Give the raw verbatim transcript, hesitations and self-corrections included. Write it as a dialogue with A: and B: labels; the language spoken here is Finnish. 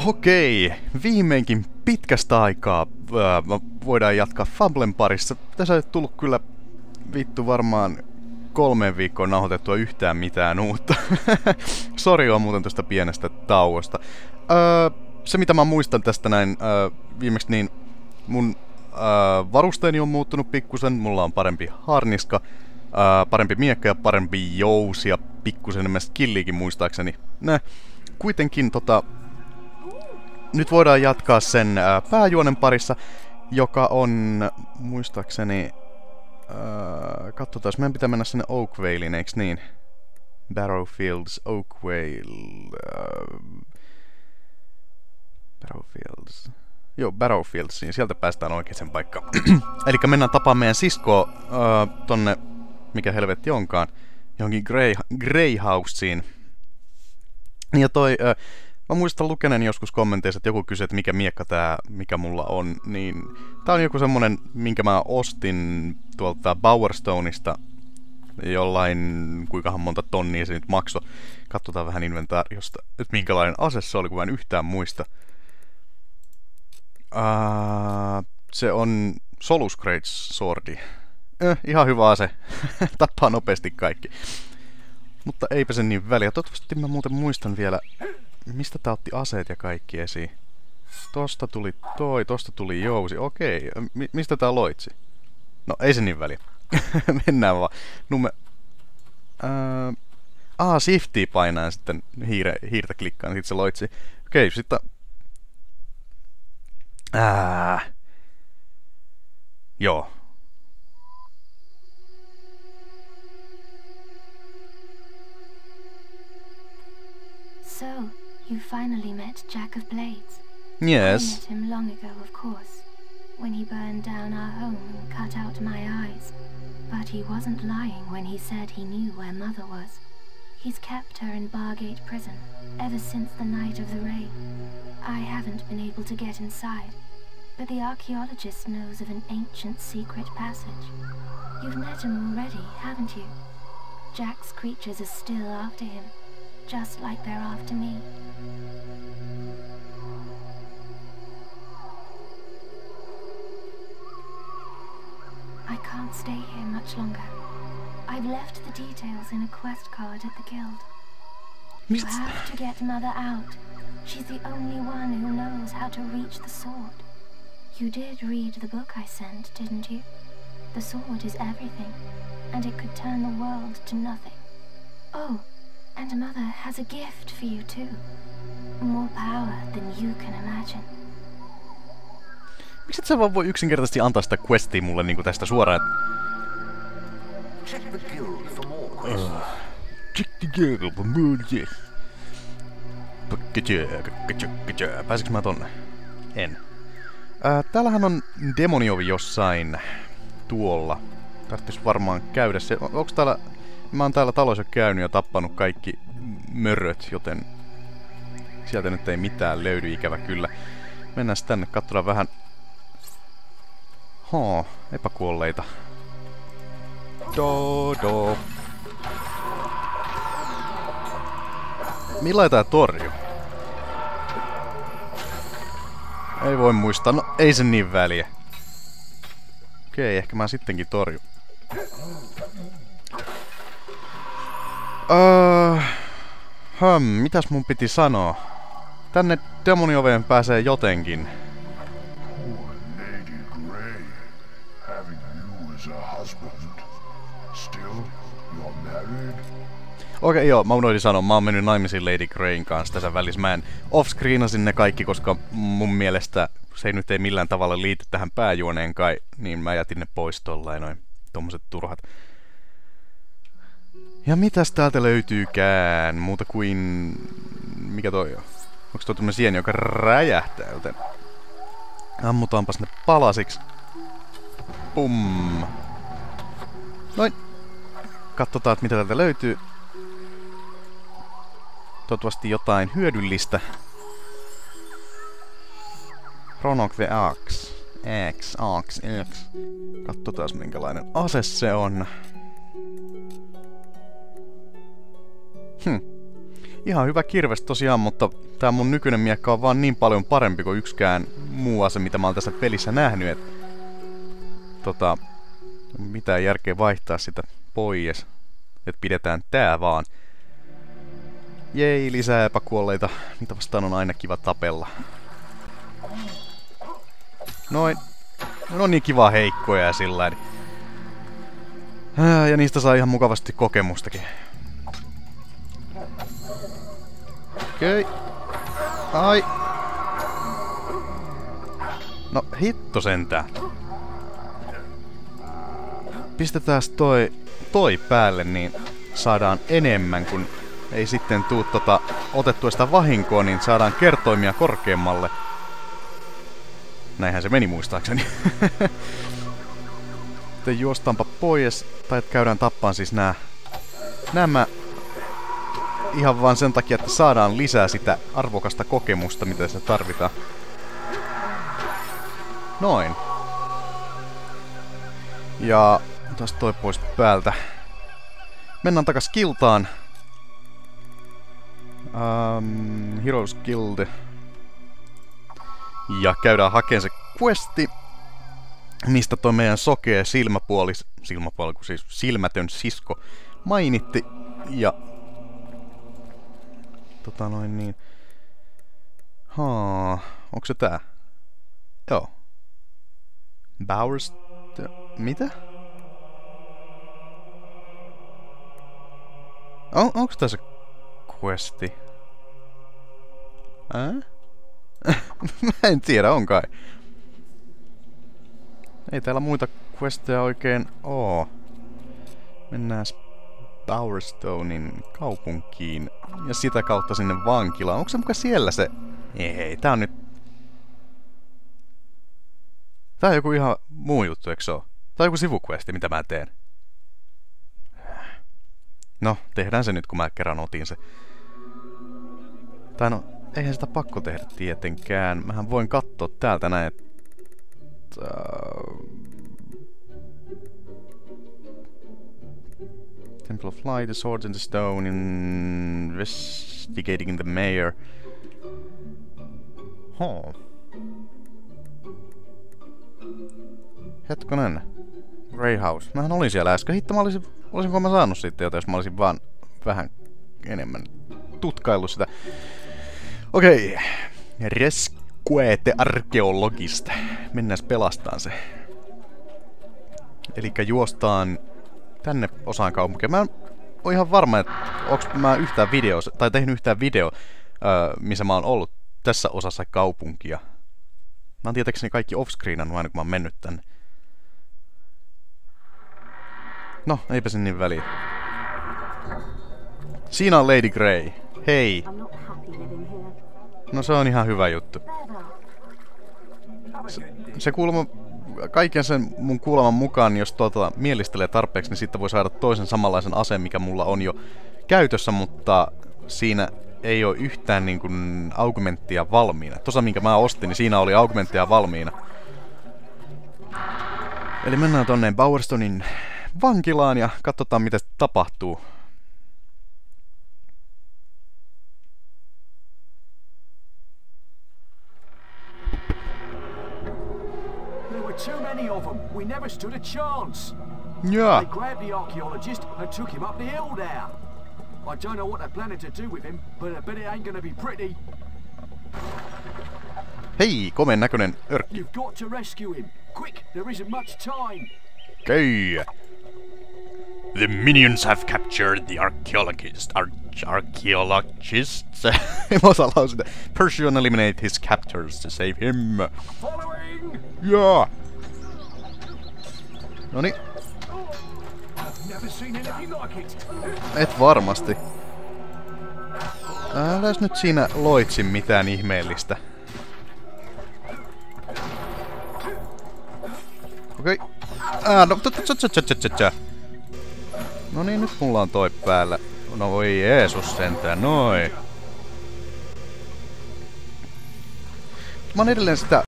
A: Okei, viimeinkin pitkästä aikaa ää, voidaan jatkaa Fablen parissa. Tässä ei tullut kyllä vittu varmaan kolmeen viikkoon nauhoitettua yhtään mitään uutta. Sori on muuten tästä pienestä tauosta. Öö, se mitä mä muistan tästä näin öö, viimeksi niin mun öö, varusteeni on muuttunut pikkusen. Mulla on parempi harniska, öö, parempi miekka ja parempi jousi ja pikkusen enemmän skilliikin muistaakseni. Nä, kuitenkin tota... Nyt voidaan jatkaa sen ää, pääjuonen parissa, joka on, muistaakseni, ää, katsotaan, meidän pitää mennä sinne Oakvalein, eiks niin? Barrowfields, Oakvale, ää, Barrowfields, joo, Barrowfieldsiin, sieltä päästään oikeaan paikkaan. Elikkä mennään tapaamaan meidän siskoa ää, tonne, mikä helvetti onkaan, johonkin Grey, Greyhouseen. Ja toi... Ää, Mä muistan lukeneen joskus kommenteissa, että joku kysyi, että mikä miekka tää, mikä mulla on, niin tää on joku semmonen, minkä mä ostin tuolta Bowerstoneista jollain, kuinkahan monta tonnia se nyt maksoi. Katsotaan vähän inventaariosta, että minkälainen ase se oli, kun mä en yhtään muista. Uh, se on Solus Greats Swordi. Eh, ihan hyvä ase. Tappaa nopeasti kaikki. Mutta eipä se niin väliä. Toivottavasti mä muuten muistan vielä... Mistä tää otti aseet ja kaikki esiin? Tosta tuli toi, tosta tuli jousi. Okei, M mistä tää loitsi? No, ei se niin väliä. Mennään vaan. Numme... Ää... Ah, shiftia painaan sitten hiire, hiirtä klikkaan, sit se loitsi. Okei, sitten... Ää... Joo.
B: So, you finally met Jack of Blades.
A: Yes.
B: I met him long ago, of course, when he burned down our home and cut out my eyes. But he wasn't lying when he said he knew where Mother was. He's kept her in Bargate Prison ever since the night of the raid. I haven't been able to get inside, but the archaeologist knows of an ancient secret passage. You've met him already, haven't you? Jack's creatures are still after him, just like they're after me. I can't stay here much longer. I've left the details in a quest card at the guild. You have to get Mother out. She's the only one who knows how to reach the sword. You did read the book I sent, didn't you? The sword is everything, and it could turn the world to nothing. Oh, and Mother has a gift for you too. More power than you can imagine.
A: Miksi et sä vaan voi yksinkertaisesti antaa sitä questia mulle niinku tästä suoraan?
C: Check the guild for more quests.
A: Uh, check the guild for more quests. Pääsikö mä tonne? En. Äh, täällähän on demoniovi jossain tuolla. Tarvitsis varmaan käydä se. Onks täällä... Mä oon täällä talossa käynyt ja tappanut kaikki möröt, joten sieltä nyt ei mitään löydy, ikävä kyllä. Mennään tänne, katsotaan vähän. Hoo, epäkuolleita. Do, do. Millainen tää torju? Ei voi muistaa, no ei se niin väliä. Okei, ehkä mä sittenkin torju. Öö... Höm, mitäs mun piti sanoa? Tänne demonioveen pääsee jotenkin.
D: Lady Grey, having you as a husband. Still, you're married?
A: Okei, okay, joo, mä unohdin sanoa, mä oon mennyt naimisiin Lady Greyin kanssa tässä välissä. Mä en off-screenasin ne kaikki, koska mun mielestä se ei nyt ei millään tavalla liity tähän pääjuoneen kai, niin mä jätin ne pois tollain noin tommoset turhat. Ja mitäs täältä löytyykään muuta kuin... Mikä toi on? Onks toi tämmönen sieni, joka räjähtää, joten... Ammutaanpas ne palasiksi. Pum. Noin. Katsotaan, että mitä täältä löytyy. Toivottavasti jotain hyödyllistä. Pronok the Axe. X, Axe, X. Katsotaan minkälainen ase se on. Hm. Ihan hyvä kirves tosiaan, mutta tää mun nykyinen miekka on vaan niin paljon parempi kuin yksikään muu ase, mitä mä oon tässä pelissä nähnyt, et... Tota... Mitään järkeä vaihtaa sitä pois. Et pidetään tää vaan. Jei, lisää epäkuolleita. Niitä vastaan on aina kiva tapella. Noin. Ne on niin kiva heikkoja ja sillain. Ja niistä saa ihan mukavasti kokemustakin. Okei. Okay. Ai. No hitto sentään. Pistetääns toi, toi päälle, niin saadaan enemmän, kun ei sitten tuu tota otettua sitä vahinkoa, niin saadaan kertoimia korkeammalle. Näinhän se meni muistaakseni. Sitten juostaanpa pois, tai käydään tappaan siis nää, nämä ihan vaan sen takia, että saadaan lisää sitä arvokasta kokemusta, mitä se tarvitaan. Noin. Ja taas toi pois päältä. Mennään takas kiltaan. Um, Heroes Guild. Ja käydään hakemaan se questi, mistä toi meidän sokea silmäpuoli, silmäpuoli, kun siis silmätön sisko mainitti. Ja... Tota noin niin... Haa... Onko se tää? Joo. Bowers... Mitä? On, onko tässä questi? Ää? Mä en tiedä, on kai. Ei täällä muita questeja oikein oo. Mennään Bowerstonein kaupunkiin ja sitä kautta sinne vankilaan. Onko se muka siellä se? Ei, tää on nyt... Tää on joku ihan muu juttu, eikö se oo? Tää on joku sivuquesti, mitä mä teen. No, tehdään se nyt, kun mä kerran otin se. Tai no, eihän sitä pakko tehdä tietenkään. Mähän voin katsoa täältä näin, että... Temple of Light, the Swords in the Stone, investigating the mayor. Huh. Hetkonen. Grey House. Mähän olin siellä äsken. Hitto, mä olisin... Olisinko mä saanut sitten jotain, jos mä olisin vaan vähän enemmän tutkaillut sitä. Okei. Okay. Rescuete arkeologista. Mennään pelastaan se. Elikkä juostaan tänne osaan kaupunkia. Mä en ole ihan varma, että onks mä yhtään video, tai tehnyt yhtään video, öö, missä mä oon ollut tässä osassa kaupunkia. Mä oon tietääkseni kaikki offscreenannut aina, kun mä oon mennyt tänne. No, eipä sen niin väliä. Siinä on Lady Grey. Hei. No se on ihan hyvä juttu. Se, se kuulemma, kaiken sen mun kuuleman mukaan, jos tuota mielistelee tarpeeksi, niin sitten voi saada toisen samanlaisen aseen, mikä mulla on jo käytössä, mutta siinä ei ole yhtään niin kuin augmenttia valmiina. Tuossa minkä mä ostin, niin siinä oli augmenttia valmiina. Eli mennään tonne Bowerstonein vankilaan ja katsotaan mitä tapahtuu.
C: There were too many of them. We never stood a chance.
A: Yeah.
C: They grabbed the archaeologist and took him up the hill there. I don't know what they're planning to do with him, but I bet it ain't gonna be pretty.
A: Hei, komeen näköinen örkki.
C: You've got to rescue him. Quick, there isn't much time.
A: Okay. The minions have captured the archaeologist. Ar archaeologists? En osaa lausua. Persian eliminate his captors to save him.
C: Following!
A: Yeah. Noniin.
C: Never seen anything like it.
A: Et varmasti. Äläs nyt siinä loitsi mitään ihmeellistä. Okei. Okay. Ah, no, no niin, nyt mulla on toi päällä. No voi Jeesus sentään, noin. Mä oon edelleen sitä